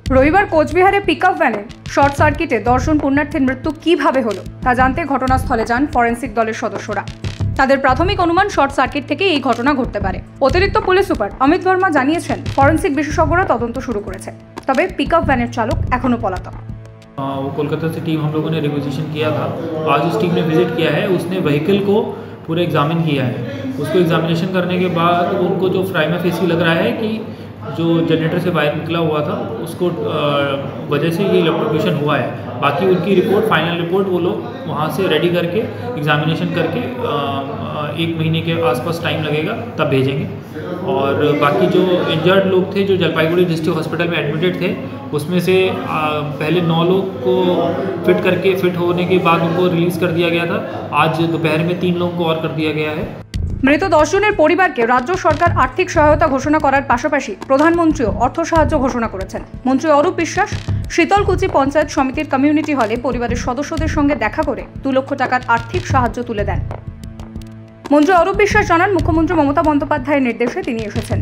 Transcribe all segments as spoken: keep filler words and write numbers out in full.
রবিবার কোচবিহারে পিকআপ ভ্যানে শর্ট সার্কিটে দশজন পুণ্যার্থীর মৃত্যু কিভাবে হলো তা জানতে ঘটনাস্থলে যান ফরেন্সিক দলের সদস্যরা। তাদের প্রাথমিক অনুমান শর্ট সার্কিট থেকে এই ঘটনা ঘটতে পারে। অতিরিক্ত পুলিশ সুপার অমিত বর্মা জানিয়েছেন, ফরেন্সিক বিশেষজ্ঞরা তদন্ত শুরু করেছে, তবে পিকআপ ভ্যানের চালক এখনো পলাতক। वो कोलकाता से टीम हम लोगों ने रिक्वेजिशन किया था। आज उस टीम ने विजिट किया है, उसने व्हीकल को पूरे एग्जामिन किया है। उसको एग्जामिनेशन करने के बाद उनको जो प्राइमा फेसी लग रहा है कि जो जनरेटर से वायर निकला हुआ था उसको वजह से ये इलेक्ट्रोक्यूशन हुआ है। बाकी उनकी रिपोर्ट, फाइनल रिपोर्ट वो लोग वहाँ से रेडी करके एग्जामिनेशन करके एक महीने के आसपास टाइम लगेगा, तब भेजेंगे। और बाकी जो इंजर्ड लोग थे जो जलपाईगुड़ी डिस्ट्रिक्ट हॉस्पिटल में एडमिटेड थे, उसमें से पहले नौ लोग को फिट करके फिट होने के बाद उनको रिलीज़ कर दिया गया था। आज दोपहर में तीन लोगों को और कर दिया गया है। মৃত দশজনের পরিবারকে রাজ্য সরকার আর্থিক সহায়তা ঘোষণা করার পাশাপাশি প্রধানমন্ত্রীও অর্থ সাহায্য ঘোষণা করেছেন। মন্ত্রী অরূপ বিশ্বাস শীতলকুচি পঞ্চায়েত সমিতির কমিউনিটি হলে পরিবারের সদস্যদের সঙ্গে দেখা করে দু লক্ষ টাকার আর্থিক সাহায্য তুলে দেন। মন্ত্রী অরূপ বিশ্বাস জানান, মুখ্যমন্ত্রী মমতা বন্দ্যোপাধ্যায়ের নির্দেশে তিনি এসেছেন।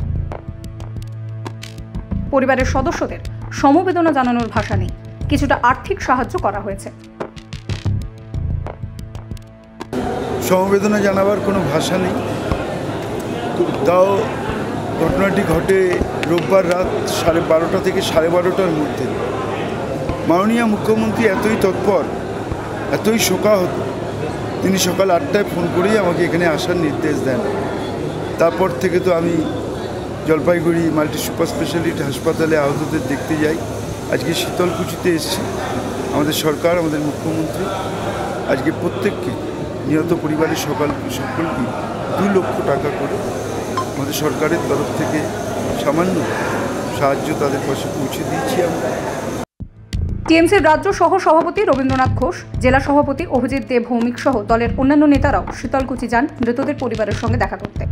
পরিবারের সদস্যদের সমবেদনা জানানোর ভাষা নেই, কিছুটা আর্থিক সাহায্য করা হয়েছে। সমবেদনা জানাবার কোনো ভাষা নেই। তাও ঘটনাটি ঘটে রোববার রাত সাড়ে বারোটা থেকে সাড়ে বারোটার মধ্যে। মাননীয় মুখ্যমন্ত্রী এতই তৎপর, এতই শোকাহত, তিনি সকাল আটটায় ফোন করেই আমাকে এখানে আসার নির্দেশ দেন। তারপর থেকে তো আমি জলপাইগুড়ি মাল্টি সুপার স্পেশালিটি হাসপাতালে আহতদের দেখতে যাই। আজকে শীতলকুচিতে এসেছি। আমাদের সরকার, আমাদের মুখ্যমন্ত্রী আজকে প্রত্যেককে, নিহত পরিবারের সকাল সকলকে দু লক্ষ টাকা করে আমাদের সরকারের তরফ থেকে সামান্য সাহায্য তাদের পাশে পৌঁছে দিয়েছি আমরা। টিএমসির রাজ্য সহ সভাপতি রবীন্দ্রনাথ ঘোষ, জেলা সভাপতি অভিজিৎ দেব ভৌমিক সহ দলের অন্যান্য নেতারাও শীতলকুচি যান মৃতদের পরিবারের সঙ্গে দেখা করতে।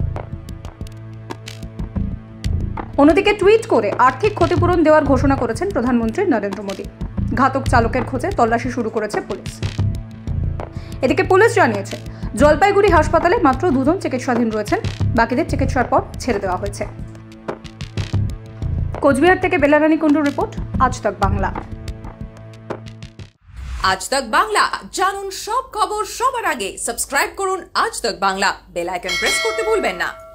অন্যদিকে টুইট করে আর্থিক ক্ষতিপূরণ দেওয়ার ঘোষণা করেছেন প্রধানমন্ত্রী নরেন্দ্র মোদী। ঘাতক চালকের খোঁজে তল্লাশি শুরু করেছে পুলিশ। এদিকে পুলিশ জানিয়েছে, জলপাইগুড়ি হাসপাতালে মাত্র দুজন চিকিৎসাধীন রয়েছেন, বাকিদের চিকিৎসার পর ছেড়ে দেওয়া হয়েছে। কোচবিহার থেকে বেলারানী কুণ্ডুর রিপোর্ট, আজ তক বাংলা। আজ তক বাংলা জানুন সব খবর সবার আগে। সাবস্ক্রাইব করুন আজ তক বাংলা, বেল আইকন প্রেস করতে ভুলবেন না।